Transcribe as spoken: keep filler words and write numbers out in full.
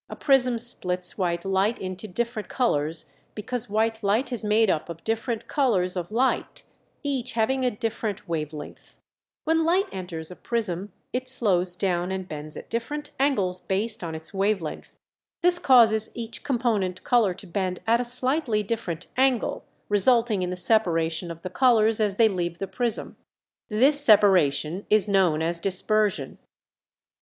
A prism splits white light into different colours because white light is made up of different colours of light, each having a different wave length. When light enters a prism it slows down and bends at different angles based on its wave length. This causes each component colour to bend at a slightly different angle, resulting in the separation of the colours as they leave the prism. This separation is known as dispersion.